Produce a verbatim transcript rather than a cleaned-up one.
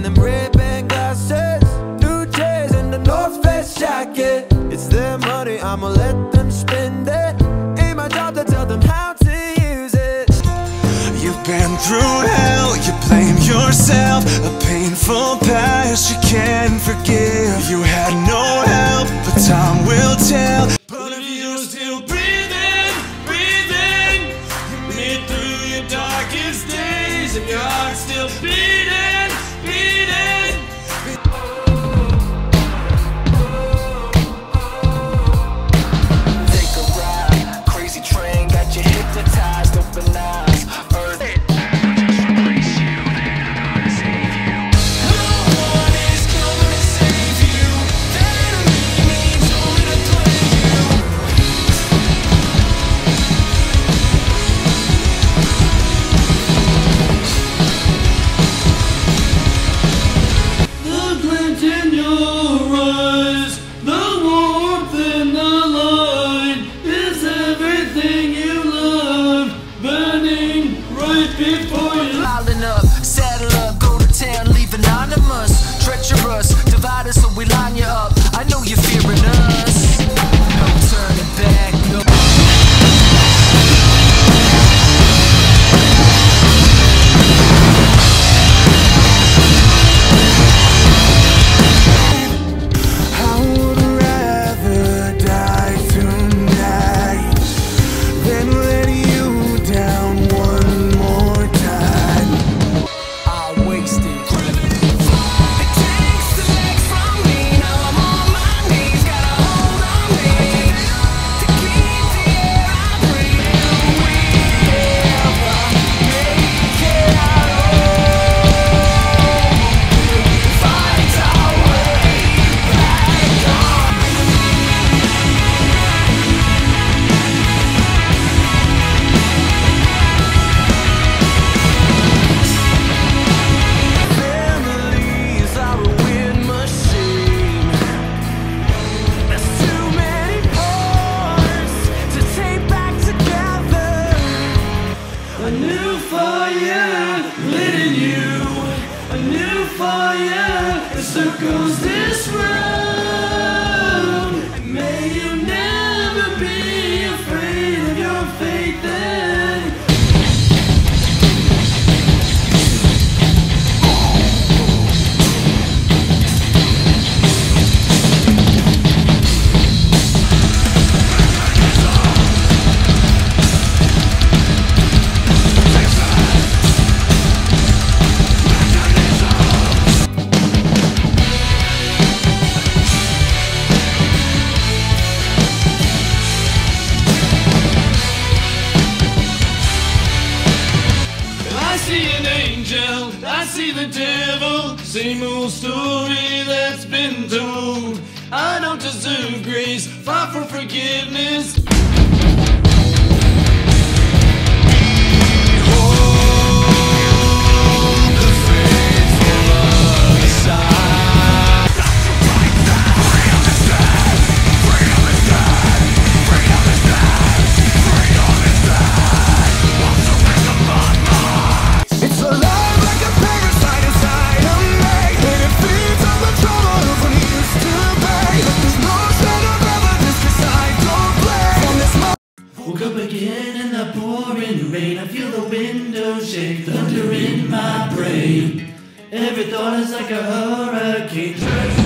and them red-band glasses, new J's and the North Face jacket. It's their money, I'ma let them spend it. Ain't my job to tell them how to use it. You've been through hell, you blame yourself. A painful past you can't forgive. You had no help, but time will tell. But if you're still breathing, breathing, you made through your darkest days, and your heart's still beating, beating. Take a ride, crazy train, got you hypnotized, open eyes, earth. Piling up, saddle up, go to town, leave anonymous. Treacherous, divide us so we line you up. I know you're fearing us. No turning back, no. I would rather die tonight than let you down one more time. I wasted. A new fire lit in you, a new fire that circles this round. May you never be afraid of your fate then. I see the devil, same old story that's been told. I don't deserve grace, far from forgiveness. Woke up again in the pouring rain. I feel the windows shake, thunder in my brain. Every thought is like a hurricane.